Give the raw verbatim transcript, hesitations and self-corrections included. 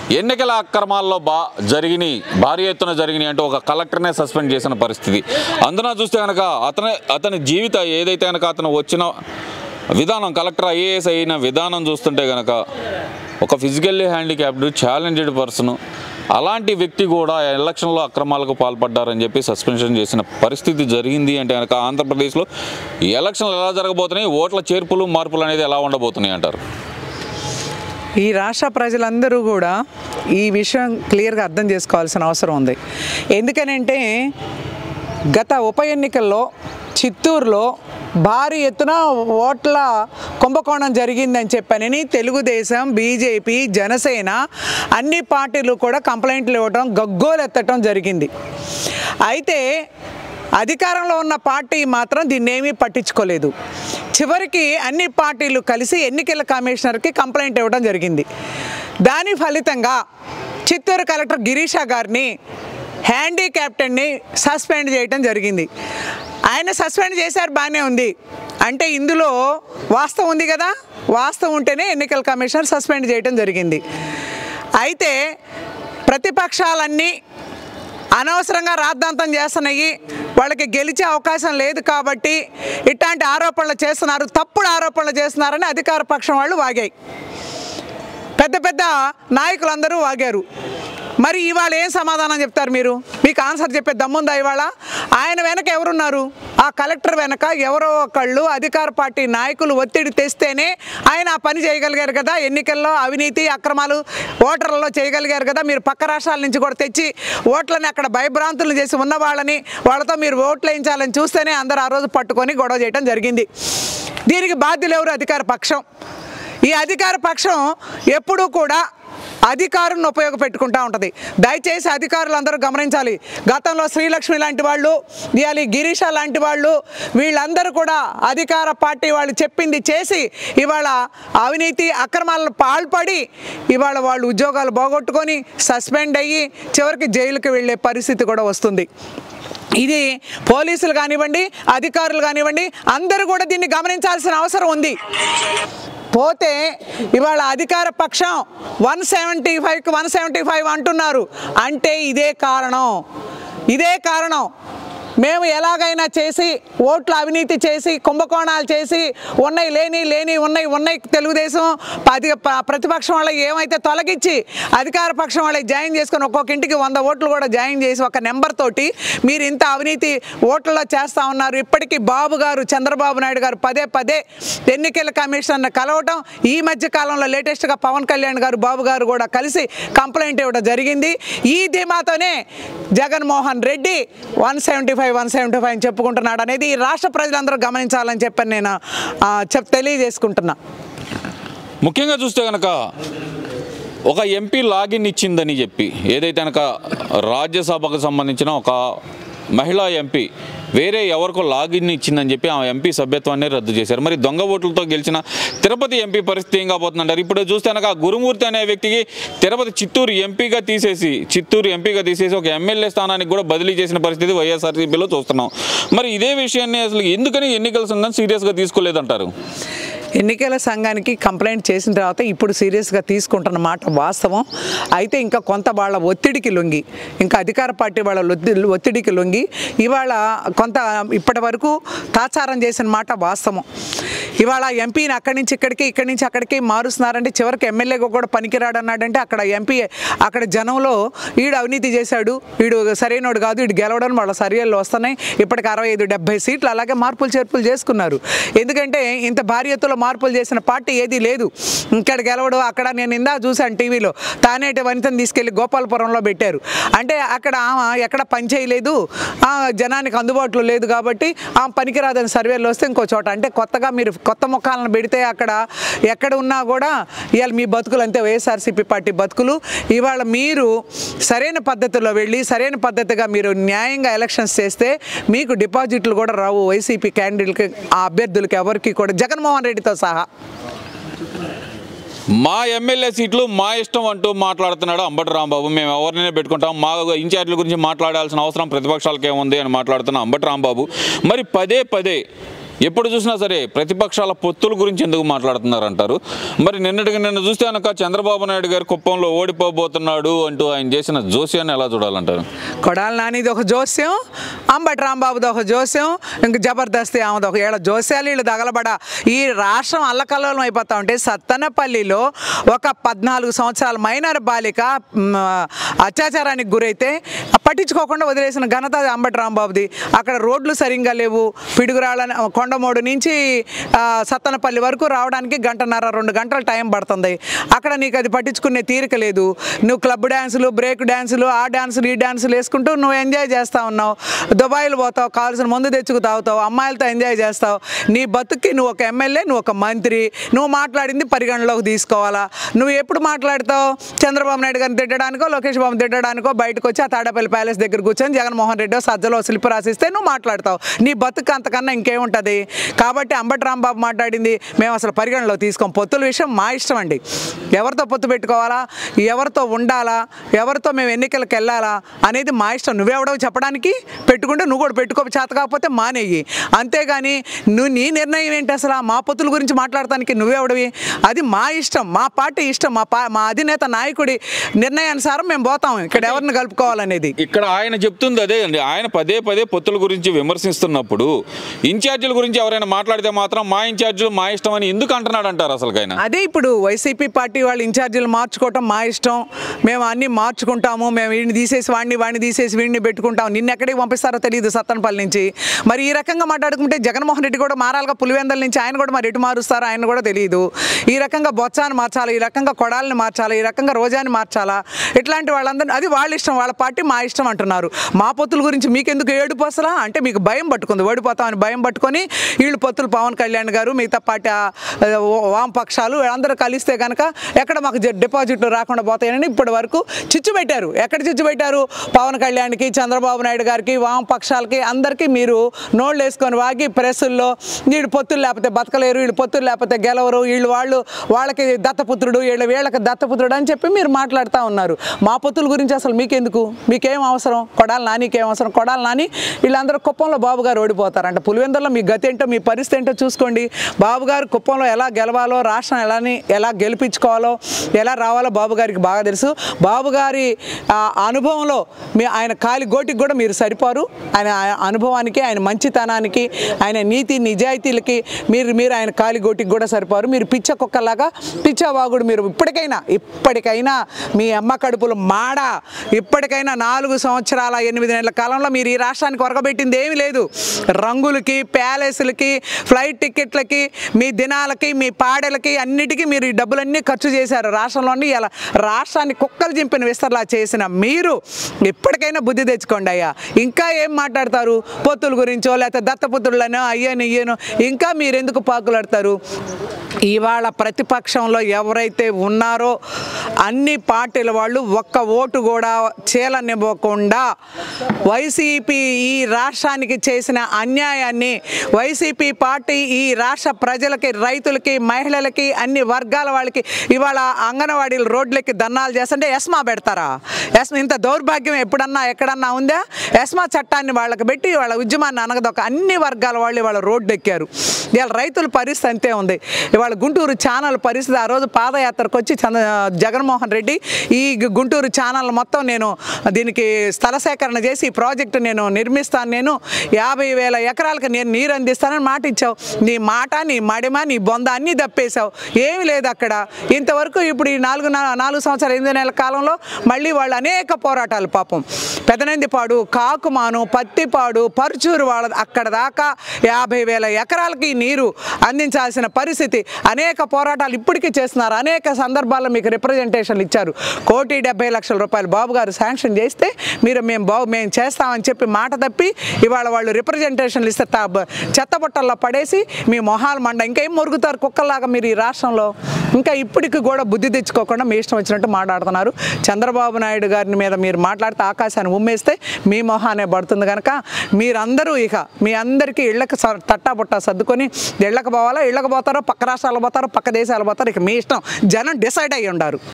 ఎన్నికల అక్రమాల్లో బా జరిగినాయి భారీ ఎత్తున జరిగినాయి అంటూ ఒక కలెక్టర్నే సస్పెండ్ చేసిన పరిస్థితి. అందున చూస్తే కనుక అతని అతని జీవిత ఏదైతే కనుక అతను వచ్చిన విధానం, కలెక్టర్ ఐఏఎస్ అయిన విధానం చూస్తుంటే కనుక ఒక ఫిజికల్లీ హ్యాండిక్యాప్డ్ ఛాలెంజ్డ్ పర్సన్, అలాంటి వ్యక్తి కూడా ఎలక్షన్లో అక్రమాలకు పాల్పడ్డారని చెప్పి సస్పెన్షన్ చేసిన పరిస్థితి జరిగింది. అంటే కనుక ఆంధ్రప్రదేశ్లో ఈ ఎలక్షన్లు ఎలా జరగబోతున్నాయి, ఓట్ల చేర్పులు మార్పులు అనేది ఎలా ఉండబోతున్నాయి అంటారు? ఈ రాష్ట్ర ప్రజలందరూ కూడా ఈ విషయం క్లియర్గా అర్థం చేసుకోవాల్సిన అవసరం ఉంది. ఎందుకనంటే గత ఉప ఎన్నికల్లో చిత్తూరులో భారీ ఎత్తున ఓట్ల కుంభకోణం జరిగిందని చెప్పని తెలుగుదేశం, బీజేపీ, జనసేన అన్ని పార్టీలు కూడా కంప్లైంట్లు ఇవ్వడం, గగ్గోలెత్తడం జరిగింది. అయితే అధికారంలో ఉన్న పార్టీ మాత్రం దీన్ని ఏమీ పట్టించుకోలేదు. చివరికి అన్ని పార్టీలు కలిసి ఎన్నికల కమిషనర్కి కంప్లైంట్ ఇవ్వడం జరిగింది. దాని ఫలితంగా చిత్తూరు కలెక్టర్ గిరీష గారిని, హ్యాండిక్యాప్టెడ్ని సస్పెండ్ చేయడం జరిగింది. ఆయన సస్పెండ్ చేశారు, బాగానే ఉంది. అంటే ఇందులో వాస్తవం ఉంది కదా, వాస్తవం ఉంటేనే ఎన్నికల కమిషనర్ సస్పెండ్ చేయడం జరిగింది. అయితే ప్రతిపక్షాలన్నీ అనవసరంగా రాద్ధాంతం చేస్తున్నాయి, వాళ్ళకి గెలిచే అవకాశం లేదు కాబట్టి ఇట్లాంటి ఆరోపణలు చేస్తున్నారు, తప్పుడు ఆరోపణలు చేస్తున్నారని అధికార పక్షం వాళ్ళు వాగాయి. పెద్ద పెద్ద నాయకులందరూ వాగారు. మరి ఇవాళ ఏం సమాధానం చెప్తారు మీరు? మీకు ఆన్సర్ చెప్పే దమ్ముందా ఇవాళ? ఆయన వెనక ఎవరున్నారు? ఆ కలెక్టర్ వెనక ఎవరో ఒకళ్ళు అధికార పార్టీ నాయకులు ఒత్తిడి తెస్తేనే ఆయన ఆ పని చేయగలిగారు కదా. ఎన్నికల్లో అవినీతి అక్రమాలు ఓటర్లలో చేయగలిగారు కదా. మీరు పక్క రాష్ట్రాల నుంచి కూడా తెచ్చి ఓట్లని అక్కడ భయభ్రాంతులు చేసి ఉన్న వాళ్ళని, వాళ్ళతో మీరు ఓట్లు వేయించాలని చూస్తేనే అందరూ ఆ రోజు పట్టుకొని గొడవ చేయడం జరిగింది. దీనికి బాధ్యులు ఎవరు? అధికార పక్షం. ఈ అధికార పక్షం ఎప్పుడూ కూడా అధికారులను ఉపయోగపెట్టుకుంటూ ఉంటుంది. దయచేసి అధికారులు అందరూ గమనించాలి. గతంలో శ్రీలక్ష్మి లాంటి వాళ్ళు, ఇయాలి గిరీష లాంటి వాళ్ళు, వీళ్ళందరూ కూడా అధికార పార్టీ వాళ్ళు చెప్పింది చేసి ఇవాళ అవినీతి అక్రమాలను పాల్పడి ఇవాళ వాళ్ళు ఉద్యోగాలు పోగొట్టుకొని సస్పెండ్ అయ్యి చివరికి జైలుకి వెళ్ళే పరిస్థితి కూడా వస్తుంది. ఇది పోలీసులు కానివ్వండి, అధికారులు కానివ్వండి, అందరూ కూడా దీన్ని గమనించాల్సిన అవసరం ఉంది. పోతే ఇవాళ అధికార పక్షం వన్ సెవెంటీ ఫైవ్కి వన్ సెవెంటీ ఫైవ్ అంటున్నారు. అంటే ఇదే కారణం, ఇదే కారణం. మేము ఎలాగైనా చేసి ఓట్లు అవినీతి చేసి కుంభకోణాలు చేసి ఉన్నాయి లేని లేని ఉన్నాయి ఉన్నాయి తెలుగుదేశం పది ప్రతిపక్షం వాళ్ళకి ఏమైతే తొలగించి అధికార పక్షం వాళ్ళకి జాయిన్ చేసుకొని ఒక్కొక్క ఇంటికి వంద ఓట్లు కూడా జాయిన్ చేసి ఒక నెంబర్ తోటి మీరు ఇంత అవినీతి ఓట్లలో చేస్తూ ఉన్నారు. ఇప్పటికీ బాబు గారు, చంద్రబాబు నాయుడు గారు పదే పదే ఎన్నికల కమిషన్ను కలవటం, ఈ మధ్య కాలంలో లేటెస్ట్గా పవన్ కళ్యాణ్ గారు, బాబు గారు కూడా కలిసి కంప్లైంట్ ఇవ్వడం జరిగింది. ఈ ధీమాతోనే Jaganmohan Reddy one seventy five one seventy five అని చెప్పుకుంటున్నాడు అనేది రాష్ట్ర ప్రజలందరూ గమనించాలని చెప్పని నేను చెప్ తెలియజేసుకుంటున్నా. ముఖ్యంగా చూస్తే కనుక ఒక ఎంపీ లాగిన్ ఇచ్చిందని చెప్పి ఏదైతే కనుక రాజ్యసభకు సంబంధించిన ఒక మహిళా ఎంపీ వేరే ఎవరికో లాగిన్ ఇచ్చిందని చెప్పి ఆ ఎంపీ సభ్యత్వాన్ని రద్దు చేశారు. మరి దొంగ ఓట్లతో గెలిచిన తిరుపతి ఎంపీ పరిస్థితి ఏం కాబోతుందంటారు? ఇప్పుడు చూస్తే కనుక గురుమూర్తి అనే వ్యక్తికి తిరుపతి చిత్తూరు ఎంపీగా తీసేసి చిత్తూరు ఎంపీగా తీసేసి ఒక ఎమ్మెల్యే స్థానానికి కూడా బదిలీ చేసిన పరిస్థితి వైఎస్ఆర్సీపీలో చూస్తున్నాం. మరి ఇదే విషయాన్ని అసలు ఎందుకని ఎన్నికల సంఘం సీరియస్గా తీసుకోలేదంటారు? ఎన్నికల సంఘానికి కంప్లైంట్ చేసిన తర్వాత ఇప్పుడు సీరియస్గా తీసుకుంటున్న మాట వాస్తవం. అయితే ఇంకా కొంత వాళ్ళ ఒత్తిడికి లొంగి, ఇంకా అధికార పార్టీ వాళ్ళ ఒత్తిడికి లొంగి ఇవాళ కొంత ఇప్పటి వరకు తాచారం చేసిన మాట వాస్తవం. ఇవాళ ఎంపీని అక్కడి నుంచి ఇక్కడికి, ఇక్కడి నుంచి అక్కడికి మారుస్తున్నారంటే చివరికి ఎమ్మెల్యేగా కూడా పనికిరాడు అన్నాడంటే అక్కడ ఎంపీ అక్కడ జనంలో వీడు అవినీతి చేశాడు, వీడు సరైనోడు కాదు, వీడు గెలవడం వాళ్ళ సర్వేలు వస్తున్నాయి. ఇప్పటికి అరవై ఐదు డెబ్బై సీట్లు అలాగే మార్పులు చేర్పులు చేసుకున్నారు. ఎందుకంటే ఇంత భారీ ఎత్తులో మార్పులు చేసిన పార్టీ ఏదీ లేదు. ఇక్కడ గెలవడం అక్కడ నేను ఇందా చూశాను టీవీలో, తానేటి వనితను తీసుకెళ్లి గోపాలపురంలో పెట్టారు. అంటే అక్కడ ఎక్కడ పని చేయలేదు, జనానికి అందుబాటులో లేదు కాబట్టి ఆ పనికిరాదని సర్వేలు వస్తే ఇంకో చోట. అంటే కొత్తగా మీరు కొత్త ముఖాలను పెడితే అక్కడ ఎక్కడ ఉన్నా కూడా ఇవాళ మీ బతుకులు అంతే, వైఎస్ఆర్సీపీ పార్టీ బతుకులు. ఇవాళ మీరు సరైన పద్ధతిలో వెళ్ళి సరైన పద్ధతిగా మీరు న్యాయంగా ఎలక్షన్స్ చేస్తే మీకు డిపాజిట్లు కూడా రావు వైసీపీ క్యాండిడేట్కి, ఆ అభ్యర్థులకి ఎవరికి కూడా, జగన్మోహన్ రెడ్డితో సహా. మా ఎమ్మెల్యే సీట్లు మా ఇష్టం అంటూ మాట్లాడుతున్నాడు అంబటి రాంబాబు. మేము ఎవరినైనా పెట్టుకుంటాం, మా ఇన్ఛార్జీల గురించి మాట్లాడాల్సిన అవసరం ప్రతిపక్షాలకు ఏముంది అని మాట్లాడుతున్న అంబటి రాంబాబు మరి పదే పదే ఎప్పుడు చూసినా సరే ప్రతిపక్షాల పొత్తుల గురించి ఎందుకు మాట్లాడుతున్నారంటారు. మరి నిన్నటికి నిన్న చూస్తే కనుక చంద్రబాబు నాయుడు గారు కుప్పంలో ఓడిపోబోతున్నాడు అంటూ ఆయన చేసిన జోస్యాన్ని ఎలా చూడాలంటారు? కొడాలి నానిది ఒక జోస్యం, అంబటి రాంబాబుది ఒక జోస్యం, ఇంక జబర్దస్త్ ఆమెది ఒక ఏళ్ళ జోస్యాలు వీళ్ళు తగలబడ ఈ రాష్ట్రం అల్లకల్లోలం అయిపోతా ఉంటే సత్తెనపల్లిలో ఒక పద్నాలుగు సంవత్సరాల మైనర్ బాలిక అత్యాచారానికి గురైతే పట్టించుకోకుండా వదిలేసిన ఘనత అంబటి రాంబాబుది. అక్కడ రోడ్లు సరిగ్గా లేవు. పిడుగురాళ్ళ కొండమూడు నుంచి సత్తెనపల్లి వరకు రావడానికి గంటన్నర రెండు గంటలు టైం పడుతుంది. అక్కడ నీకు అది పట్టించుకునే తీరిక లేదు. నువ్వు క్లబ్ డ్యాన్సులు, బ్రేక్ డ్యాన్సులు, ఆ డ్యాన్సులు ఈ డ్యాన్సులు వేసుకుంటూ నువ్వు ఎంజాయ్ చేస్తూ ఉన్నావు. దుబాయ్లు పోతావు, కావాల్సిన మందు తెచ్చుకు తాగుతావు, అమ్మాయిలతో ఎంజాయ్ చేస్తావు. నీ బతుక్కి నువ్వు ఒక ఎమ్మెల్యే, నువ్వు ఒక మంత్రి, నువ్వు మాట్లాడింది పరిగణలోకి తీసుకోవాలా. నువ్వు ఎప్పుడు మాట్లాడతావు? చంద్రబాబు నాయుడు గారిని తిట్టడానికో, లోకేష్ బాబుని తిట్టడానికో బయటకు వచ్చి ఆ తాడేపల్లి ప్యాలెస్ దగ్గర కూర్చొని జగన్మోహన్ రెడ్డి సజ్జలో స్లిప్ రాసిస్తే నువ్వు మాట్లాడతావు. నీ బతుకు అంతకన్నా ఇంకేముంటుంది? కాబట్టి అంబటి రాంబాబు మాట్లాడింది మేము అసలు పరిగణలో తీసుకోం. పొత్తుల విషయం మా ఇష్టం అండి. ఎవరితో పొత్తు పెట్టుకోవాలా, ఎవరితో ఉండాలా, ఎవరితో మేము ఎన్నికలకు వెళ్ళాలా అనేది మా ఇష్టం. నువ్వెవడో చెప్పడానికి పెట్టుకుంటే నువ్వు కూడా పెట్టుకో, చేత కాకపోతే మానేయి. అంతేగాని నువ్వు నీ నిర్ణయం ఏంటి అసలు? మా పొత్తుల గురించి మాట్లాడటానికి నువ్వెవడవి? అది మా ఇష్టం, మా పార్టీ ఇష్టం, మా పా మా అధినేత నాయకుడి నిర్ణయానుసారం మేము పోతాం ఇక్కడ ఎవరిని కలుపుకోవాలనేది. ఇక్కడ ఆయన చెప్తుంది అదే అండి. ఆయన పదే పదే పొత్తుల గురించి విమర్శిస్తున్నప్పుడు ఇన్ఛార్జీల గురించి ఎవరైనా మాట్లాడితే మాత్రం మా ఇన్ఛార్జీలు మా ఇష్టం అని ఎందుకు అంటున్నాడు అంటారు అసలు? అదే ఇప్పుడు వైసీపీ పార్టీ వాళ్ళు ఇన్ఛార్జీలు మార్చుకోవటం మా ఇష్టం, మేము అన్ని మార్చుకుంటాము, మేము వీడిని తీసేసి వాడిని వాడిని తీసేసి వీడిని పెట్టుకుంటాం. నిన్న ఎక్కడికి పంపిస్తారో తెలియదు సత్తెనపల్లి నుంచి. మరి ఈ రకంగా మాట్లాడుకుంటే జగన్మోహన్ రెడ్డి కూడా మారాలిగా పులివెందల నుంచి, ఆయన కూడా మరి ఎటు మారుస్తారో ఆయన కూడా తెలియదు. ఈ రకంగా బొత్సాన్ని మార్చాలి, ఈ రకంగా కొడాలని మార్చాలి, ఈ రకంగా రోజాని మార్చాలా, ఇట్లాంటి వాళ్ళందరూ అది వాళ్ళ ఇష్టం, వాళ్ళ పార్టీ మా ఇష్టం అంటున్నారు. మా పొత్తుల గురించి మీకెందుకు ఏడుపు అసలా? అంటే మీకు భయం పట్టుకుంది, ఓడిపోతామని భయం పట్టుకొని వీళ్ళు పొత్తులు పవన్ కళ్యాణ్ గారు మిగతా పార్టీ వామపక్షాలు అందరూ కలిస్తే కనుక ఎక్కడ మాకు డిపాజిట్లు రాకుండా పోతాయని ఇప్పటి వరకు చిచ్చు పెట్టారు. ఎక్కడ చిచ్చు పెట్టారు? పవన్ కళ్యాణ్కి, చంద్రబాబు నాయుడు గారికి, వామపక్షాలకి అందరికీ మీరు నోళ్ళు వేసుకొని వాగి ప్రెస్సుల్లో వీళ్ళు పొత్తులు లేకపోతే బతకలేరు, వీళ్ళు పొత్తులు లేకపోతే గెలవరు, వీళ్ళు వాళ్ళు వాళ్ళకి దత్తపుత్రుడు, వీళ్ళు వీళ్ళకి దత్తపుత్రుడు అని చెప్పి మీరు మాట్లాడుతూ ఉన్నారు. మా పొత్తుల గురించి అసలు మీకెందుకు? మీకేం అవసరం? కొడాలి నానికి ఏం అవసరం? కొడాలి నాని వీళ్ళందరూ కుప్పంలో బాబు గారు ఓడిపోతారంట. పులివెందుల్లో మీ గతి ఏంటో, మీ పరిస్థితి ఏంటో చూసుకోండి. బాబు గారు కుప్పంలో ఎలా గెలవాలో, రాష్ట్రం ఎలాని ఎలా గెలిపించుకోవాలో, ఎలా రావాలో బాబు గారికి బాగా తెలుసు. బాబు గారి అనుభవంలో మీ ఆయన కాలి గోటికి కూడా మీరు సరిపోరు. ఆయన అనుభవానికి, ఆయన మంచితనానికి, ఆయన నీతి నిజాయితీలకి మీరు మీరు ఆయన కాలి గోటికి కూడా సరిపోరు. మీరు పిచ్చ కుక్కలాగా పిచ్చవాగుడు. మీరు ఇప్పటికైనా ఇప్పటికైనా మీ అమ్మ కడుపులు మాడ, ఇప్పటికైనా నాలుగు సంవత్సరాల ఎనిమిది నెలల కాలంలో మీరు ఈ రాష్ట్రానికి ఒరగబెట్టింది ఏమీ లేదు. రంగులకి, ప్యాలెస్లకి, ఫ్లైట్ టికెట్లకి, మీ దినాలకి, మీ పాడలకి అన్నిటికీ మీరు ఈ డబ్బులన్నీ ఖర్చు చేశారు. రాష్ట్రంలోని ఇలా రాష్ట్రాన్ని కుక్కలు చింపిన విస్తరలా చేసిన మీరు ఇప్పటికైనా బుద్ధి తెచ్చుకోండి అయ్యా. ఇంకా ఏం మాట్లాడతారు? పొత్తుల గురించో లేకపోతే దత్తపుత్రులనో అయ్యాను ఇయ్యను ఇంకా మీరు ఎందుకు పాకులాడతారు? ఇవాళ ప్రతిపక్షంలో ఎవరైతే ఉన్నారో అన్ని పార్టీల వాళ్ళు ఒక్క ఓటు కూడా చీలనివ్వకుండా వైసీపీ ఈ రాష్ట్రానికి చేసిన అన్యాయాన్ని, వైసీపీ పార్టీ ఈ రాష్ట్ర ప్రజలకి, రైతులకి, మహిళలకి, అన్ని వర్గాల వాళ్ళకి ఇవాళ అంగన్వాడీలు రోడ్లకి దన్నాలు చేస్తుంటే ఎస్మా పెడతారా? ఎస్మా ఇంత దౌర్భాగ్యం ఎప్పుడన్నా ఎక్కడన్నా ఉందా? ఎస్మా చట్టాన్ని వాళ్ళకి పెట్టి వాళ్ళ ఉద్యమాన్ని అనగదొక అన్ని వర్గాల వాళ్ళు ఇవాళ రోడ్డు ఎక్కారు. ఇవాళ రైతుల పరిస్థితి అంతే ఉంది. ఇవాళ గుంటూరు ఛానల్ పరిస్థితి, ఆ రోజు పాదయాత్రకు వచ్చి చంద్ర జగన్మోహన్ రెడ్డి ఈ గుంటూరు ఛానల్ మొత్తం నేను దీనికి స్థల సేకరణ చేసి ఈ ప్రాజెక్టు నేను నిర్మిస్తాను, నేను యాభై వేల ఎకరాలకు నేను నీరు అందిస్తానని మాట ఇచ్చావు. నీ మాట, నీ మడిమ, నీ బొంద అన్నీ దప్పేశావు. ఏమి లేదు అక్కడ ఇంతవరకు. ఇప్పుడు ఈ నాలుగు నాలుగు సంవత్సరాల ఎనిమిది నెలల కాలంలో మళ్ళీ వాళ్ళు అనేక పోరాటాలు, పాపం పెదనందిపాడు, కాకుమాను, పత్తిపాడు, పరుచూరు వాళ్ళ అక్కడ దాకా యాభై వేల ఎకరాలకి నీరు అందించాల్సిన పరిస్థితి, అనేక పోరాటాలు ఇప్పటికీ చేస్తున్నారు. అనేక సందర్భాల్లో మీకు రిప్రజెంటేషన్లు ఇచ్చారు. కోటి డెబ్బై లక్షల రూపాయలు బాబు గారు శాంక్షన్ చేస్తే మీరు మేము బాబు మేము చేస్తామని చెప్పి మాట తప్పి ఇవాళ వాళ్ళు రిప్రజెంటేషన్లు ఇస్తే చెత్తబుట్టల్లో పడేసి మీ మొహాలు మండ ఇంకేం మురుగుతారు కుక్కల్లాగా మీరు ఈ రాష్ట్రంలో. ఇంకా ఇప్పటికి కూడా బుద్ధి తెచ్చుకోకుండా మీ ఇష్టం వచ్చినట్టు మాట్లాడుతున్నారు. చంద్రబాబు నాయుడు గారిని మీద మీరు మాట్లాడితే ఆకాశాన్ని ఉమ్మేస్తే మీ మొహానే పడుతుంది కనుక మీరందరూ ఇక మీ అందరికీ ఇళ్ళకి తట్టాబుట్టా సర్దుకొని ఇళ్ళకి పోవాలా, ఇళ్ళకి పోతారో పక్క రాష్ట్రాలు పోతారో పక్క దేశాలు పోతారో ఇక మీ ఇష్టం. జనం డిసైడ్ అయ్యి ఉండారు.